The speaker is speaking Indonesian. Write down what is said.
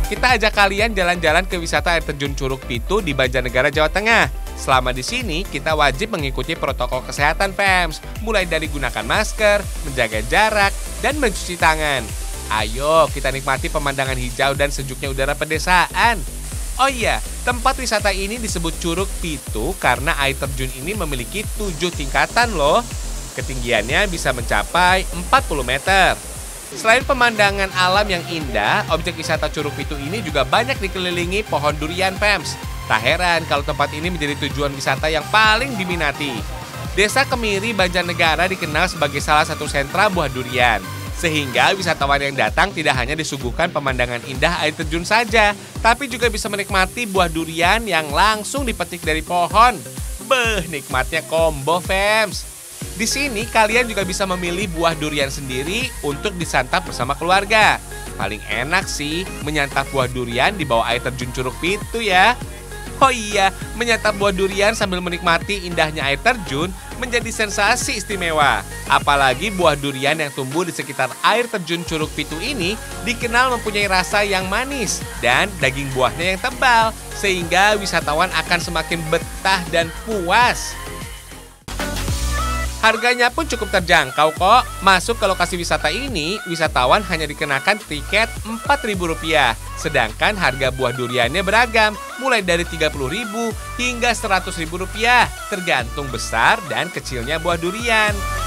kita ajak kalian jalan-jalan ke wisata air terjun Curug Pitu di Banjarnegara, Jawa Tengah. Selama di sini, kita wajib mengikuti protokol kesehatan PEMS, mulai dari gunakan masker, menjaga jarak, dan mencuci tangan. Ayo, kita nikmati pemandangan hijau dan sejuknya udara pedesaan. Oh iya, tempat wisata ini disebut Curug Pitu karena air terjun ini memiliki 7 tingkatan loh. Ketinggiannya bisa mencapai 40 meter. Selain pemandangan alam yang indah, objek wisata Curug Pitu ini juga banyak dikelilingi pohon durian PEMS. Tak heran kalau tempat ini menjadi tujuan wisata yang paling diminati. Desa Kemiri, Banjarnegara dikenal sebagai salah satu sentra buah durian. Sehingga wisatawan yang datang tidak hanya disuguhkan pemandangan indah air terjun saja, tapi juga bisa menikmati buah durian yang langsung dipetik dari pohon. Beh, nikmatnya combo, fams. Di sini kalian juga bisa memilih buah durian sendiri untuk disantap bersama keluarga. Paling enak sih menyantap buah durian di bawah air terjun Curug Pitu ya. Oh iya, menyantap buah durian sambil menikmati indahnya air terjun menjadi sensasi istimewa. Apalagi buah durian yang tumbuh di sekitar air terjun Curug Pitu ini dikenal mempunyai rasa yang manis dan daging buahnya yang tebal, sehingga wisatawan akan semakin betah dan puas. Harganya pun cukup terjangkau kok. Masuk ke lokasi wisata ini, wisatawan hanya dikenakan tiket Rp4.000. Sedangkan harga buah duriannya beragam, mulai dari Rp30.000 hingga Rp100.000, tergantung besar dan kecilnya buah durian.